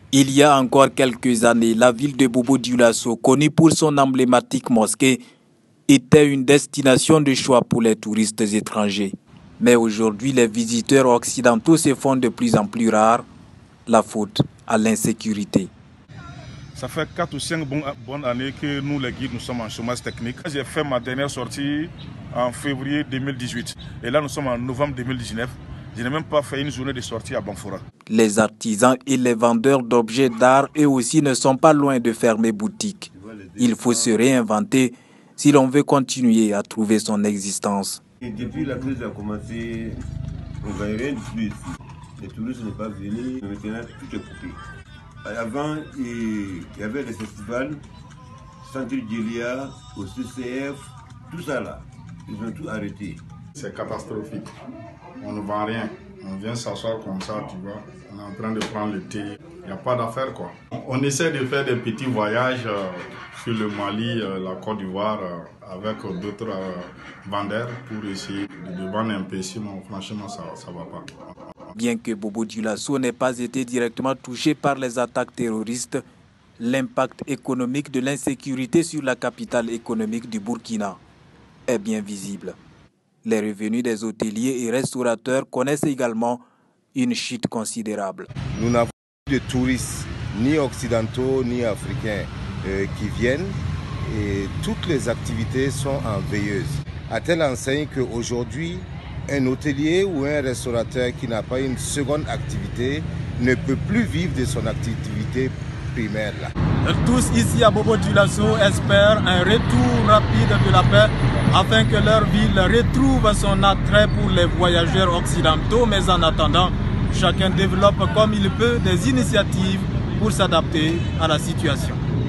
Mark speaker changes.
Speaker 1: Il y a encore quelques années, la ville de Bobo-Dioulasso, connue pour son emblématique mosquée, était une destination de choix pour les touristes étrangers. Mais aujourd'hui, les visiteurs occidentaux se font de plus en plus rares, la faute à l'insécurité.
Speaker 2: Ça fait 4 ou 5 bonnes années que nous, les guides, nous sommes en chômage technique. J'ai fait ma dernière sortie en février 2018. Et là, nous sommes en novembre 2019. Je n'ai même pas fait une journée de sortie à Banfora.
Speaker 1: Les artisans et les vendeurs d'objets d'art, eux aussi, ne sont pas loin de fermer boutique. Il faut se réinventer si l'on veut continuer à trouver son existence.
Speaker 3: Et depuis la crise a commencé, on ne gagne rien de plus. Les touristes ne sont pas venus, maintenant tout est coupé. Avant, il y avait des festivals, Centre Djelia, au CCF, tout ça là. Ils ont tout arrêté.
Speaker 4: C'est catastrophique. On ne vend rien. On vient s'asseoir comme ça, tu vois. On est en train de prendre le thé. Il n'y a pas d'affaires, quoi. On essaie de faire des petits voyages sur le Mali, la Côte d'Ivoire, avec d'autres vendeurs pour essayer de vendre un peu. Sinon, franchement, ça ne va pas.
Speaker 1: Bien que Bobo-Dioulasso n'ait pas été directement touché par les attaques terroristes, l'impact économique de l'insécurité sur la capitale économique du Burkina est bien visible. Les revenus des hôteliers et restaurateurs connaissent également une chute considérable.
Speaker 5: Nous n'avons pas de touristes, ni occidentaux, ni africains, qui viennent et toutes les activités sont en veilleuse. À telle enseigne qu'aujourd'hui, un hôtelier ou un restaurateur qui n'a pas une seconde activité ne peut plus vivre de son activité primaire là.
Speaker 6: Tous ici à Bobo-Dioulasso espèrent un retour rapide de la paix afin que leur ville retrouve son attrait pour les voyageurs occidentaux. Mais en attendant, chacun développe comme il peut des initiatives pour s'adapter à la situation.